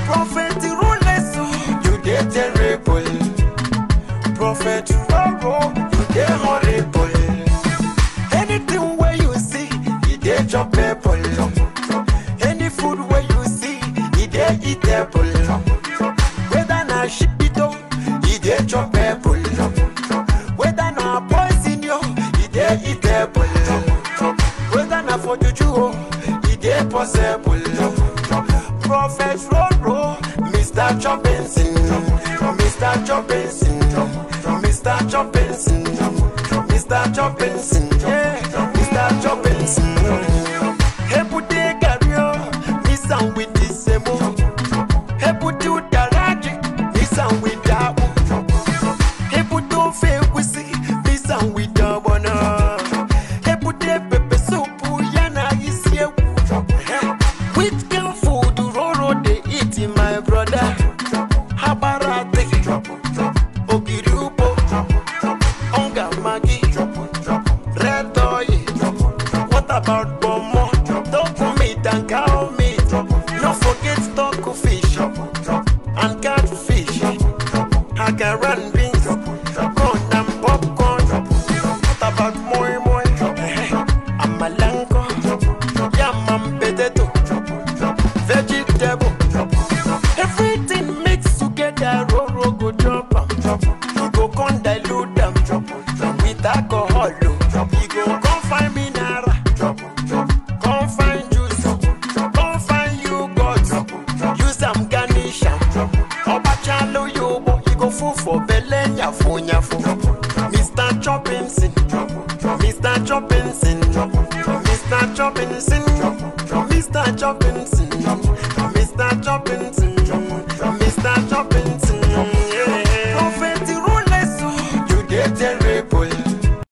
Prophet rulers, you dey terrible. Prophet Roro, you dey horrible. Anything where you see, you dey chop people. Any food where you see, you dey eatable. Whether na shito, you dey chop people. Whether na poison you dey eatable. Whether na for juju, you dey possible. Prophet Roro, Mr. Choppinson, Mr. Choppinson, Mr. Choppinson, Mr. Choppinson, Mr. Choppinson. Hey, put the career, miss and with this emo. Hey, put you garage, miss and with that. Hey, put you fake we see, miss and with the bonner. Hey, put the pepper soup, yana is here. With girl food, Roro they eat in my brother. Habarate, Ogirupo, Onga Magi, Red Toy. What about Bomo? Don't meat and cow meat. No forget stock fish and catfish. Hagaran beans, corn and popcorn. What about moi moi? Amalanko, yam and potato, vegetable. Everything mixed together, Roro go drop 'em. You go con dilute them with alcohol. You go come find mineral, come find juice, come find yogurt. Use some garnish 'em. Obachalo yobo, you go full for belenya funya fu. Mr. Choppinson, Mr. Choppinson, Mr. Choppinson, Mr. Choppinson, Mr. Choppinson, Mr. Choppinson. Prophet rulers, you dey